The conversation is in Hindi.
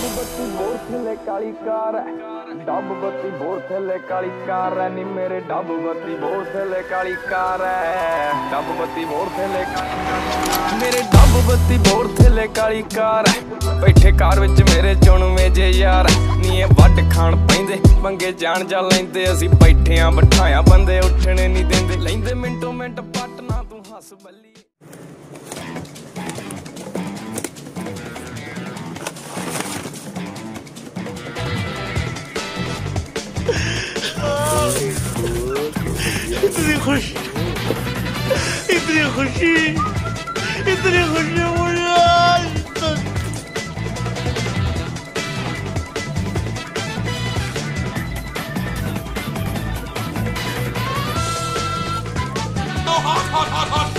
बत्ती बोर थले काली कार है, डब बत्ती बोर थले काली कार है नी मेरे डब बत्ती बोर थले काली कार है, डब बत्ती बोर थले मेरे डब बत्ती बोर थले काली कार है। बैठे कार विच मेरे चुनवे जे यार नी वड खान पैंदे पंगे जान जा लैंदे असी बैठे आ बिठाया बंदे उठने नहीं देंदे लैंदे मिंटो मिंट पटना तू हस बल्ली। इतनी खुशी इतनी खुशी इतनी खुशी मुझे आज तक।